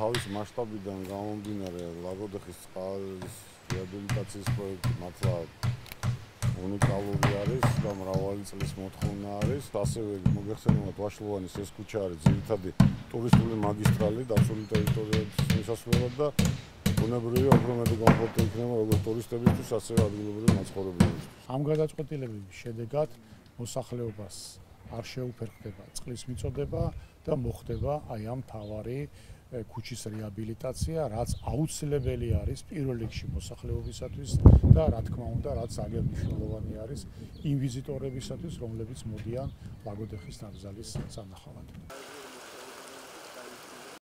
თავის მასშტაბიდან გამომდინარე ლაგოდეხის წყარის რეაბილიტაციის პროექტი მართლა უნიკალური არის და მრავალი წლის მოთხოვნა არის. ასევე მოგეხსენებათ ვაშლოვანის ეს ქუჩა არის ძირითადი ტურისტული მაგისტრალი დაცული ტერიტორიების მისასვლელად და ბუნებრივია უფრო მეტი კომფორტი იქნება როგორც ტურისტებისთვის, ასევე ადგილობრივი მაცხოვრებლებისთვის. ამ გადაწყვეტილებების შედეგად მოსახლეობას არ შეუფერხდება წყლის მიწოდება და მოხდება აი ამ მთავარი ქუჩის რეაბილიტაცია, რაც აუცილებელი არის პირველ რიგში მოსახლეობისათვის და რა თქმა უნდა, რაც ძალიან მნიშვნელოვანი არის იმ ვიზიტორებისათვის, რომლებიც მოდიან ლაგოდეხის ნაკრძალის სანახავად.